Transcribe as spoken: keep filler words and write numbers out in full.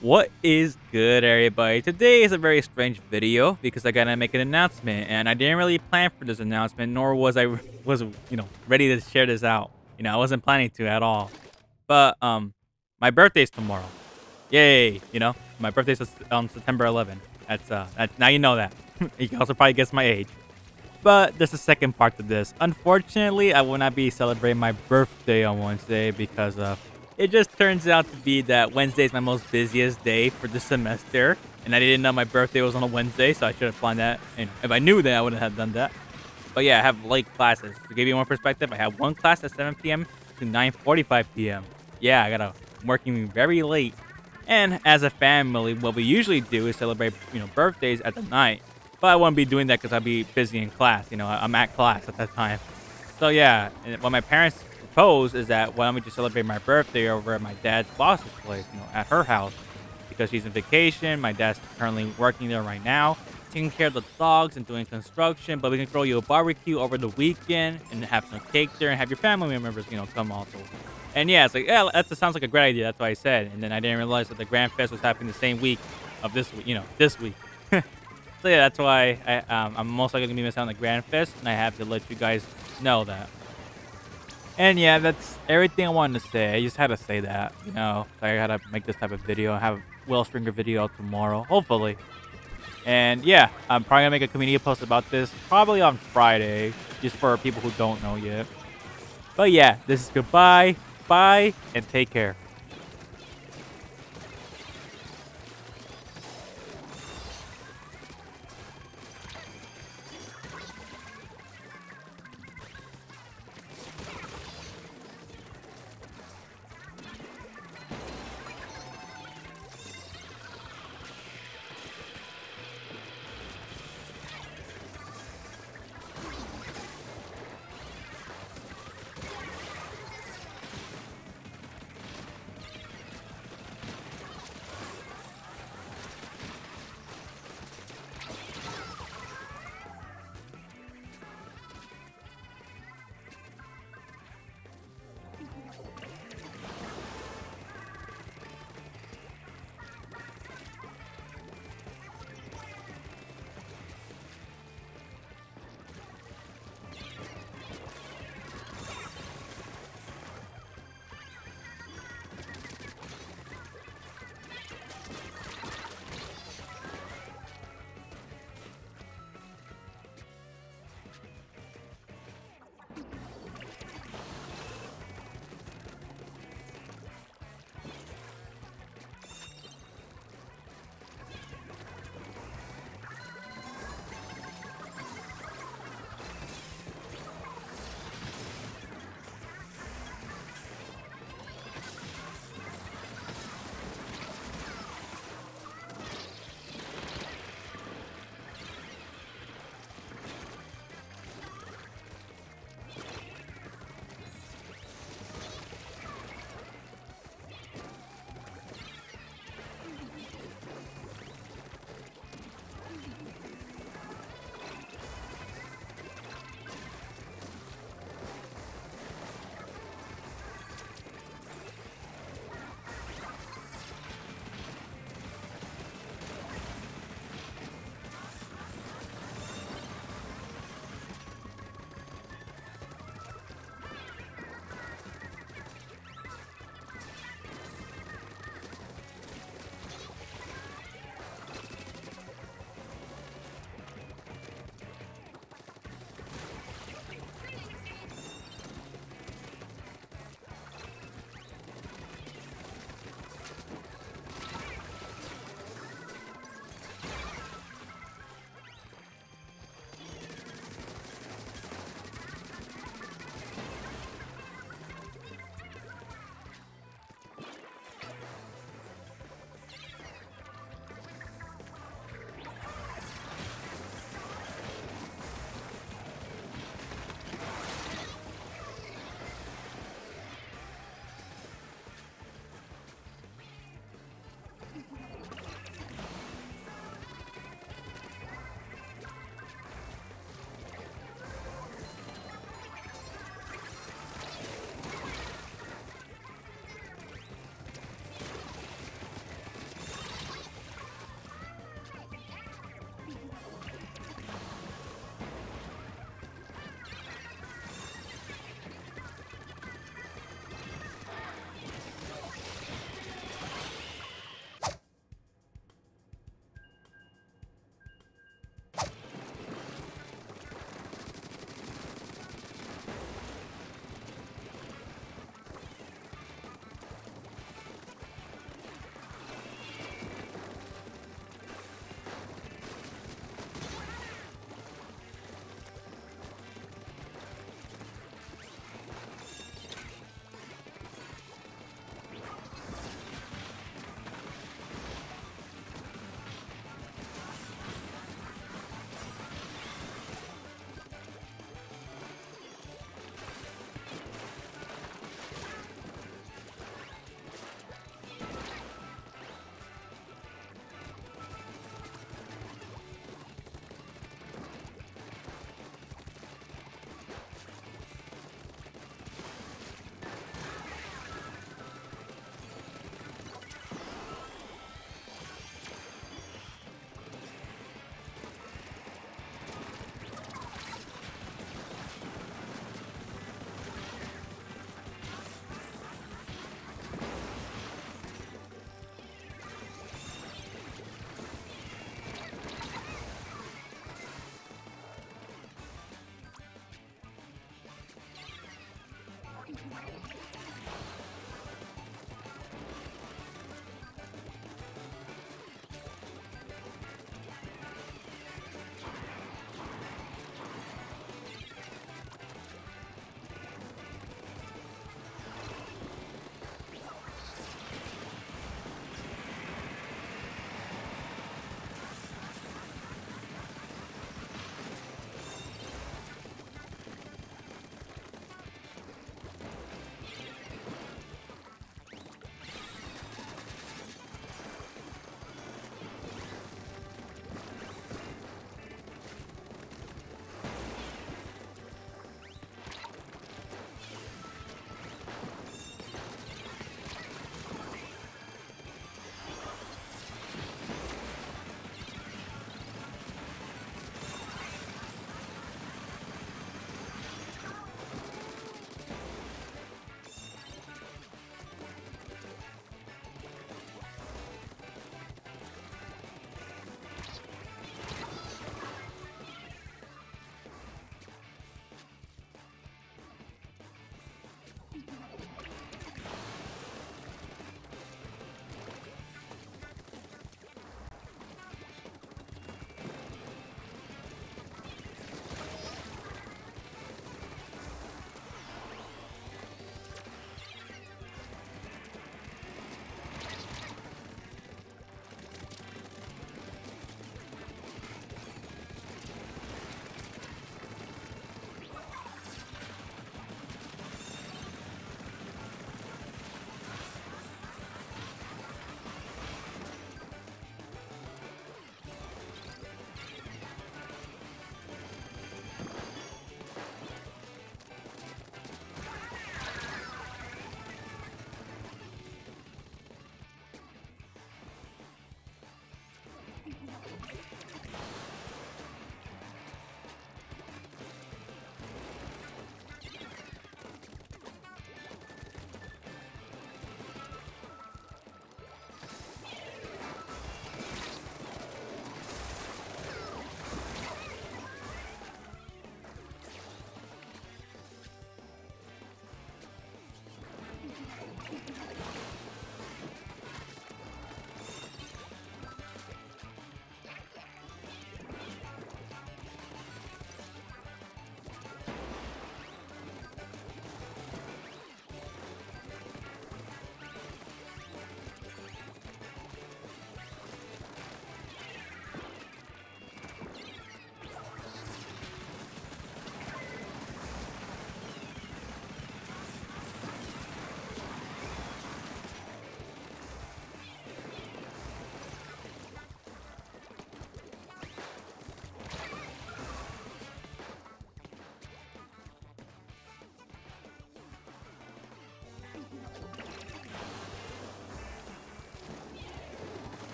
What is good, everybody? Today is a very strange video because I gotta make an announcement, and I didn't really plan for this announcement, nor was I was you know ready to share this out. You know, I wasn't planning to at all. But um, my birthday's tomorrow. Yay! You know, my birthday's on September eleventh. That's uh, that, now you know that. You can also probably guess my age. But there's a second part to this. Unfortunately, I will not be celebrating my birthday on Wednesday because uh, it just turns out to be that Wednesday is my most busiest day for the semester. And I didn't know my birthday was on a Wednesday, so I should have planned that. And if I knew that, I wouldn't have done that. But yeah, I have late classes. To give you more perspective, I have one class at seven p m to nine forty-five p m Yeah, I gotta I'm working very late. And as a family, what we usually do is celebrate, you know, birthdays at the night. But I won't be doing that because I'll be busy in class. You know, I'm at class at that time. So yeah, and what my parents proposed is that why don't we just celebrate my birthday over at my dad's boss's place, you know, at her house, because she's on vacation. My dad's currently working there right now, taking care of the dogs and doing construction. But we can throw you a barbecue over the weekend and have some cake there and have your family members, you know, come also. And yeah, it's like, yeah, that sounds like a great idea. That's what I said. And then I didn't realize that the Grand Fest was happening the same week of this week, you know, this week. So yeah, that's why I, um, I'm most likely going to be missing out on the Grand Fest, and I have to let you guys know that. And yeah, that's everything I wanted to say. I just had to say that, you know. I had to make this type of video. I have a Will Stringer video tomorrow, hopefully. And yeah, I'm probably going to make a community post about this, probably on Friday, just for people who don't know yet. But yeah, this is goodbye, bye, and take care.